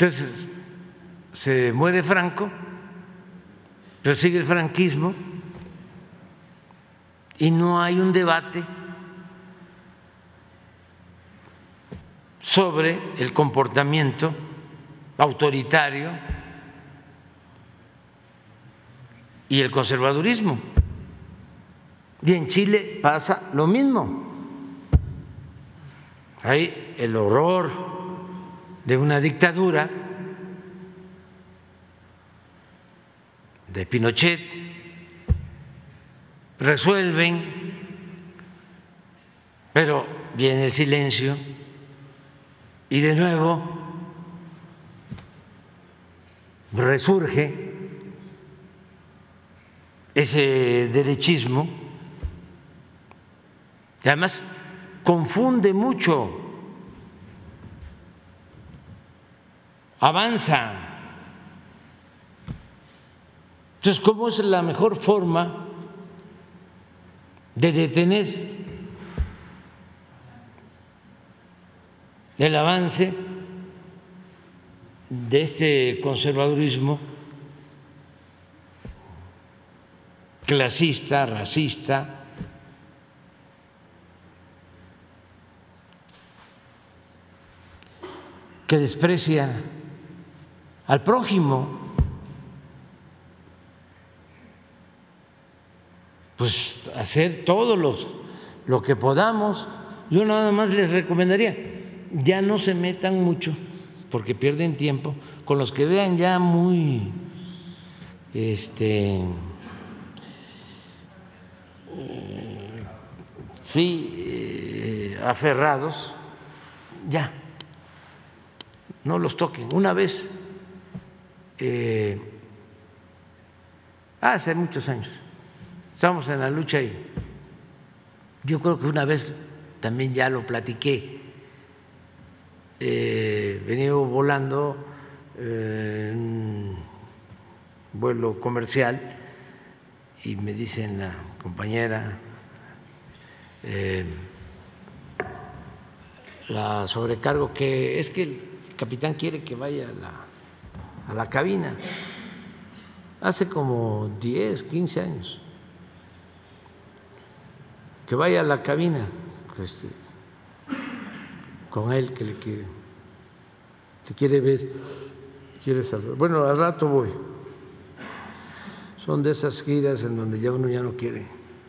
Entonces, se muere Franco, pero sigue el franquismo y no hay un debate sobre el comportamiento autoritario y el conservadurismo. Y en Chile pasa lo mismo. Hay el horror de una dictadura de Pinochet, resuelven, pero viene el silencio y de nuevo resurge ese derechismo que además confunde mucho, avanza. Entonces, ¿cómo es la mejor forma de detener el avance de este conservadurismo clasista, racista, que desprecia al prójimo? Pues hacer todo lo que podamos. Yo nada más les recomendaría, ya no se metan mucho, porque pierden tiempo, con los que vean ya muy aferrados, ya, no los toquen. Una vez, hace muchos años, estábamos en la lucha y yo creo que una vez también ya lo platiqué. Venía volando en un vuelo comercial y me dicen la compañera, la sobrecargo, que es que el capitán quiere que vaya a la cabina. Hace como 10, 15 años. Que vaya a la cabina con él, que le quiere ver, quiere saludar. Bueno, al rato voy. Son de esas giras en donde ya uno ya no quiere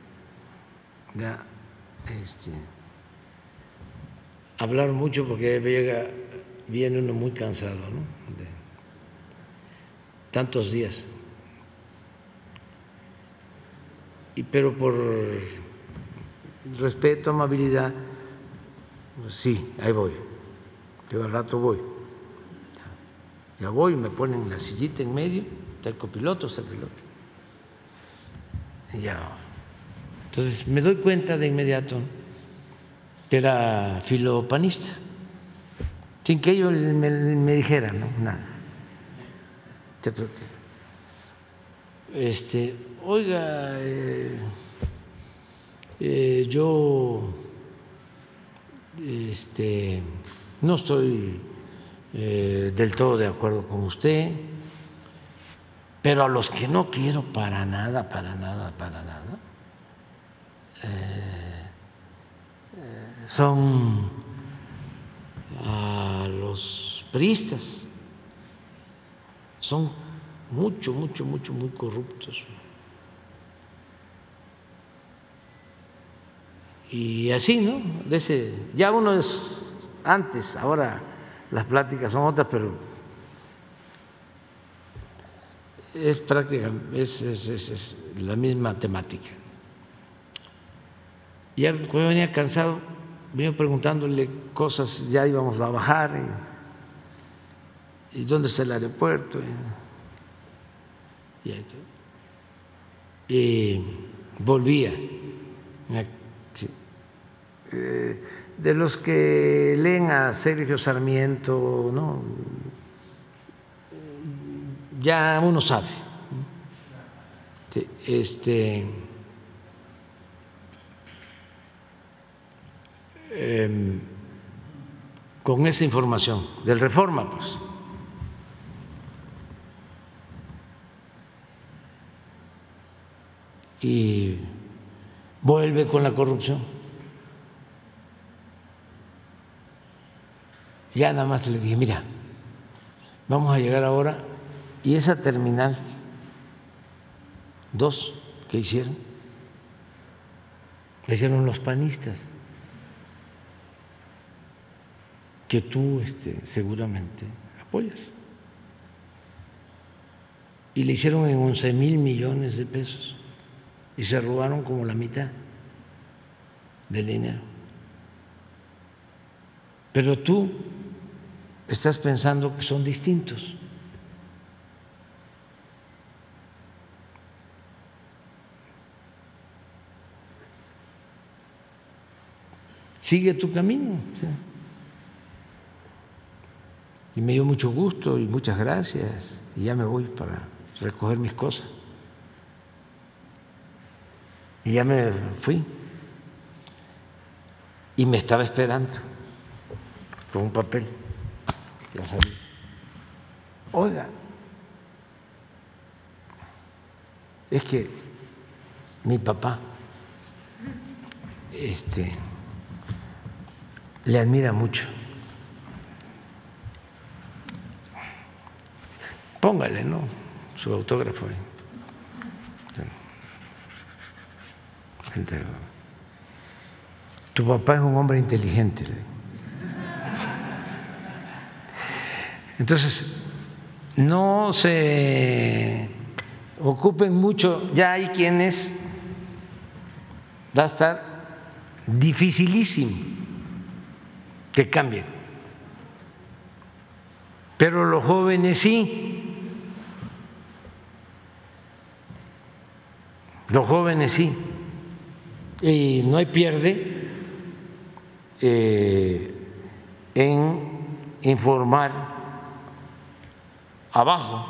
hablar mucho, porque viene uno muy cansado, ¿no? De tantos días. Pero por respeto, amabilidad, pues sí, ahí voy. Yo al rato voy. Ya voy, me ponen la sillita en medio, está el copiloto, está el piloto. Y ya. Entonces me doy cuenta de inmediato que era filopanista, sin que ellos me dijeran, ¿no? Nada. Oiga, yo no estoy del todo de acuerdo con usted, pero a los que no quiero para nada, son a los priistas. Son muy corruptos. Y así, ¿no? Ya uno es antes, ahora las pláticas son otras, pero es prácticamente es la misma temática. Ya cuando venía cansado, venía preguntándole cosas, ya íbamos a bajar, y dónde está el aeropuerto, y volvía. De los que leen a Sergio Sarmiento, ¿no? Ya uno sabe. Con esa información del Reforma, pues y vuelve con la corrupción. Ya nada más le dije, mira, vamos a llegar ahora y esa terminal 2 que hicieron, la hicieron los panistas, que tú seguramente apoyas. Y le hicieron en 11,000 millones de pesos y se robaron como la mitad del dinero. Pero tú estás pensando que son distintos. Sigue tu camino. ¿Sí? Y me dio mucho gusto y muchas gracias. Y ya me voy para recoger mis cosas. Y ya me fui. Y me estaba esperando con un papel. Ya salí. Oiga, es que mi papá le admira mucho. Póngale, ¿no?, su autógrafo ahí. Tu papá es un hombre inteligente. Entonces, no se ocupen mucho, ya hay quienes va a estar dificilísimo que cambien, pero los jóvenes sí. Los jóvenes sí, y no hay pierde en informar abajo.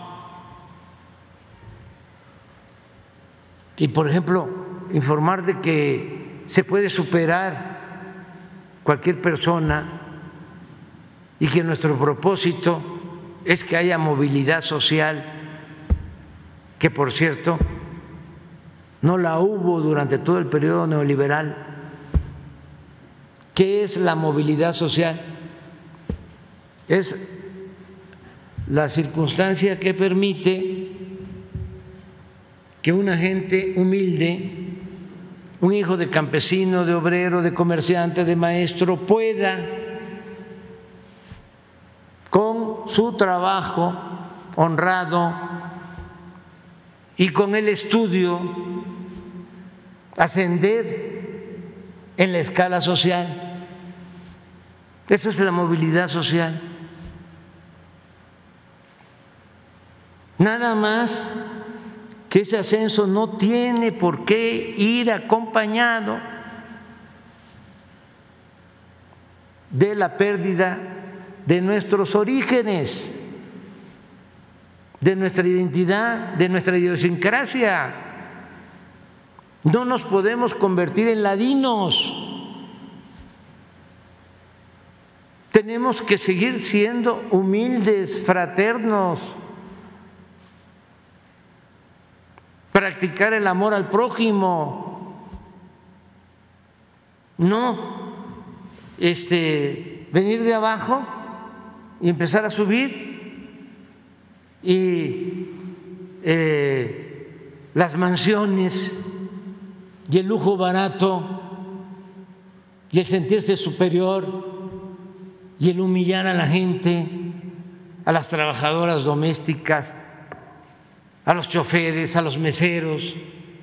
Y, por ejemplo, informar de que se puede superar cualquier persona y que nuestro propósito es que haya movilidad social, que, por cierto, no la hubo durante todo el periodo neoliberal. ¿Qué es la movilidad social? Es la circunstancia que permite que una gente humilde, un hijo de campesino, de obrero, de comerciante, de maestro, pueda con su trabajo honrado y con el estudio ascender en la escala social. Eso es la movilidad social. Nada más que ese ascenso no tiene por qué ir acompañado de la pérdida de nuestros orígenes, de nuestra identidad, de nuestra idiosincrasia. No nos podemos convertir en ladinos. Tenemos que seguir siendo humildes, fraternos, practicar el amor al prójimo, no venir de abajo y empezar a subir, y las mansiones y el lujo barato y el sentirse superior y el humillar a la gente, a las trabajadoras domésticas, a los choferes, a los meseros.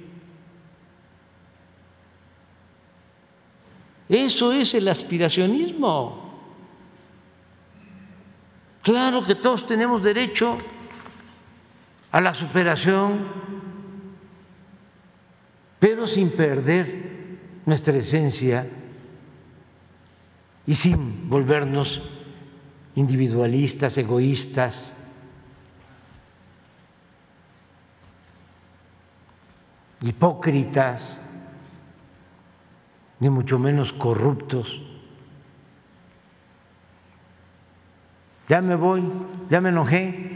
Eso es el aspiracionismo. Claro que todos tenemos derecho a la superación, pero sin perder nuestra esencia y sin volvernos individualistas, egoístas. Hipócritas, ni mucho menos corruptos. Ya me voy, ya me enojé.